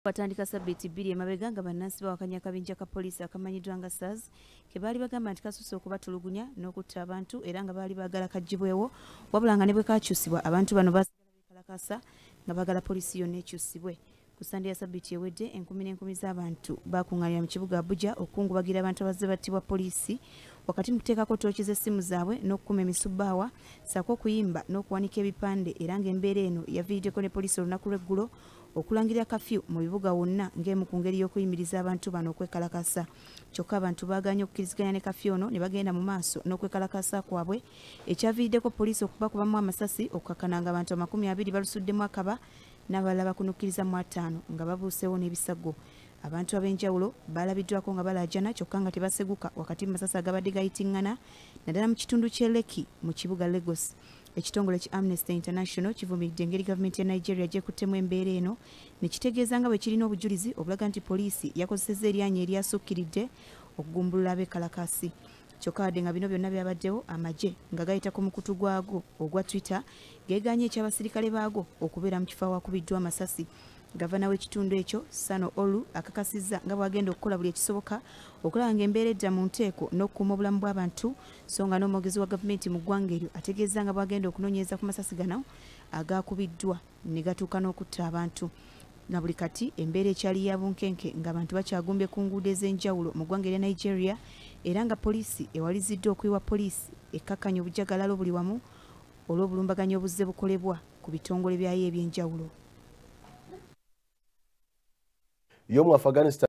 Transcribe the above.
Batandika Sabiti 2 emabega nga bannansi bawakanya akabinja ka poliisi akamanyiddwa nga SARS ke baali bagamba nti kasusse okubatulugunya n'okutta abantu era nga baali baagala kaggyibwewo wabula nga ne bwe kakyusibwa abantu bano basigala beekalakasa nga baagala poliisi yonna ekyusibwe. Ku Sande ya Sabiti ewedde enkumi n'enkumi z'abantu bakungaanira mu kibuga Abuja okukungubagira abantu abazze battibwa poliisi wakati mu kuteekako tooki z'essimu zaabwe n'okukuma emisubbaawa ssaako okuyimba n'okuwanika ebipande era ng'embeera eno yaviiriddeko ne poliisi olunaku lw'eggulo okulangirira kafyu mu bibuga wonna ng'emu ku ngeri y'okuyimiriza abantu bano okwekalakasa. Kyokka abantu baaganye okukkiriziganya ne kafyu ono ne bagenda mu maaso n'okwekalakasa kwabwe ekyaviiriddeko poliisi okubakubamu amasasi okukakana nga abantu 20 balusuddemu akaba n'abalala bakunukkiriza mu 5 nga babuuseewo n'ebisago. Abantu ab'enjawulo balabiddwako nga balaajana kyokka nga tebaseguka wakati mu masasi agabadde gayitiŋŋana naddala mu kitundu ky'e Lekki mu kibuga Lagos. Ekitongole ki Amnesty International kivumiridde engeri gavumenti ya Nigeria gyekuttemu embeera eno ne kitegeeza nga bwe kirina obujulizi obulaga nti poliisi yakozesezza eryanya eryasukkiridde okugumbulula abeekalakasi. Kyokka wadde nga bino byonna byabaddewo amagye nga gayita ku mukutu gwago ogwa Twitter geeganye eky'abasirikale baago okubeera mu kifo awakubiddwa amasasi. Gavana w'ekitundu ekyo Sano Olu akakasizza nga bwagenda okukola buli ekisoboka okulaba ng'embeera edda mu nteeko n'okukuuma obulamu bw'abantu so nga n'omwogezi wa gavumenti mu ggwanga eryo ategeeza nga bwagenda okunoonyereza ku masasi gano agaakubiddwa ne gatuuka n'okutta abantu. Na buli kati embeera ekyali ya bunkenke ng'abantu bakyagumbye ku nguudo ez'enjawulo mu ggwanga erya Nigeria era nga poliisi ewaliziddwa okuyiwa poliisi ekkakkanya obujagalalo buli wamu olw'obulumbaganyi obuzze bukolebwa ku bitongole byayo eby'enjawulo. Yo mu Afghanistan